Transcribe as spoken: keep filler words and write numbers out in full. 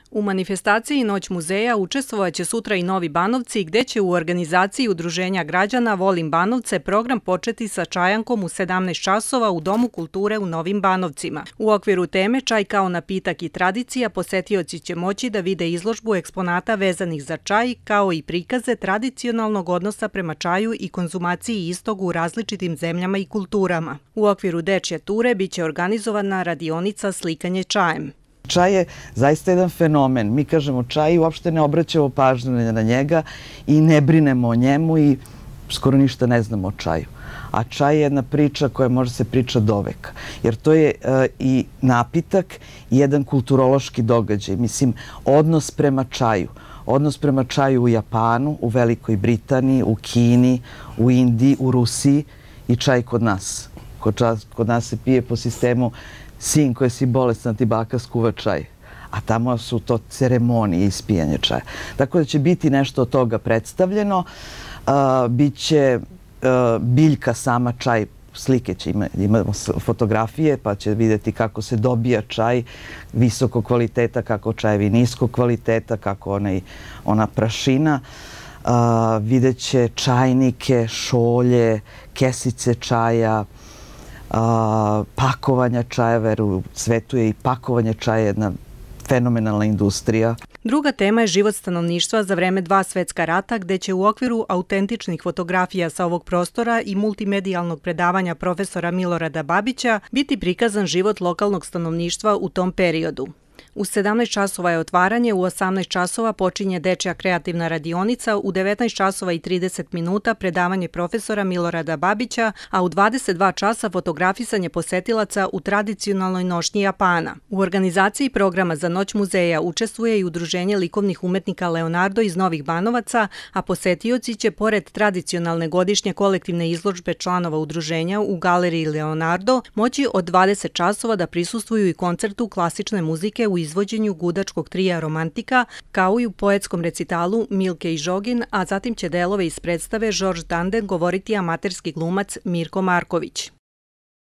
U manifestaciji Noć muzeja učestvovaće sutra i Novi Banovci, gde će u organizaciji Udruženja građana Volim Banovce program početi sa čajankom u sedamnaest časova u Domu kulture u Novim Banovcima. U okviru teme Čaj kao napitak i tradicija posetioci će moći da vide izložbu eksponata vezanih za čaj, kao i prikaze tradicionalnog odnosa prema čaju i konzumaciji istog u različitim zemljama i kulturama. U okviru dečje ture biće organizovana radionica Slikanje čajem. Čaj je zaista jedan fenomen. Mi kažemo čaj i uopšte ne obraćamo pažnju na njega i ne brinemo o njemu i skoro ništa ne znamo o čaju. A čaj je jedna priča koja može se priča doveka. Jer to je i napitak i jedan kulturološki događaj. Mislim, odnos prema čaju. Odnos prema čaju u Japanu, u Velikoj Britaniji, u Kini, u Indiji, u Rusiji i čaj kod nas. Kod nas se pije po sistemu sin koji si bolestan, ti baka skuva čaj. A tamo su to ceremonije ispijanja čaja. Tako da će biti nešto od toga predstavljeno. Biće biljka sama čaj, slike će imamo fotografije, pa će vidjeti kako se dobija čaj visokog kvaliteta, kako čajevi niskog kvaliteta, kako ona prašina. Vidjet će čajnike, šolje, kesice čaja, pakovanja čajeva, jer u svetu je i pakovanje čaja jedna fenomenalna industrija. Druga tema je život stanovništva za vreme dva svetska rata, gde će u okviru autentičnih fotografija sa ovog prostora i multimedijalnog predavanja profesora Milorada Babića biti prikazan život lokalnog stanovništva u tom periodu. U sedamnaest časova je otvaranje, u osamnaest časova počinje dečja kreativna radionica, u devetnaest časova i trideset minuta predavanje profesora Milorada Babića, a u dvadeset dva časa fotografisanje posetilaca u tradicionalnoj nošnji Japana. U organizaciji programa za Noć muzeja učestvuje i Udruženje likovnih umetnika Leonardo iz Novih Banovaca, a posetioci će, pored tradicionalne godišnje kolektivne izložbe članova udruženja u galeriji Leonardo, moći od dvadeset časova da prisustvuju i koncertu klasične muzike u izvođenju gudačkog trija Romantika, kao i u poetskom recitalu Milke i Žogin, a zatim će delove iz predstave Žorž Danden govoriti amaterski glumac Mirko Marković.